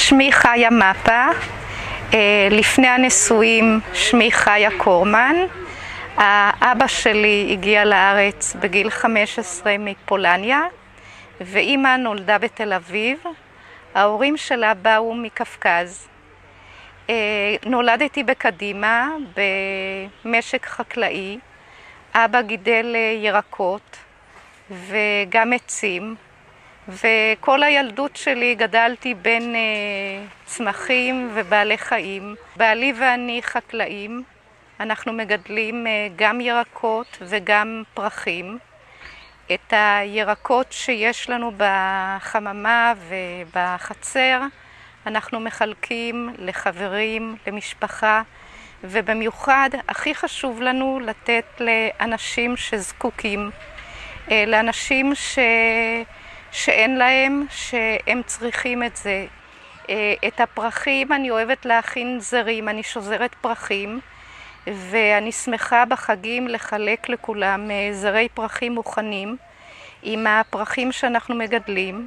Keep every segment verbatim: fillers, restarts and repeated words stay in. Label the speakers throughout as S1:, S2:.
S1: שמי חיה מפה, לפני הנישואים שמי חיה קורמן. האבא שלי הגיע לארץ בגיל חמש עשרה מפולניה, ואימא נולדה בתל אביב. ההורים שלה באו מקפקז. נולדתי בקדימה במשק חקלאי. אבא גידל ירקות וגם עצים, וכל הילדות שלי גדלתי בין צמחים ובעלי חיים. בעלי ואני חקלאים, אנחנו מגדלים גם ירקות וגם פרחים. את הירקות שיש לנו בחממה ובחצר אנחנו מחלקים לחברים, למשפחה, ובמיוחד הכי חשוב לנו לתת לאנשים שזקוקים, לאנשים ש... שאין להם, שהם צריכים את זה. את הפרחים אני אוהבת להכין זרים, אני שוזרת פרחים, ואני שמחה בחגים לחלק לכולם זרי פרחים מוכנים עם הפרחים שאנחנו מגדלים.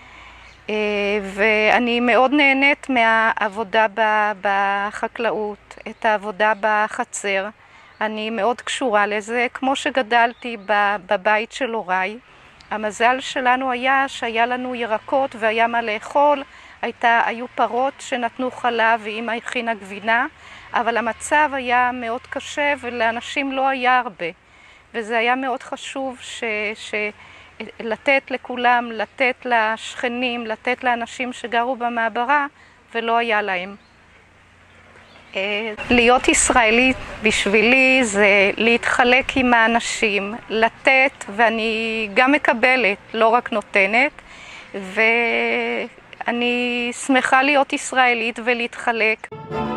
S1: ואני מאוד נהנית מהעבודה בחקלאות, את העבודה בחצר. אני מאוד קשורה לזה, כמו שגדלתי בבית של הוריי. המזל שלנו היה שהיה לנו ירקות והיה מה לאכול, הייתה, היו פרות שנתנו חלב ואמא הכינה גבינה, אבל המצב היה מאוד קשה ולאנשים לא היה הרבה. וזה היה מאוד חשוב ש, ש, לתת לכולם, לתת לשכנים, לתת לאנשים שגרו במעברה ולא היה להם. להיות ישראלית בשבילי זה להתחלק עם האנשים, לתת, ואני גם מקבלת, לא רק נותנת, ואני שמחה להיות ישראלית ולהתחלק.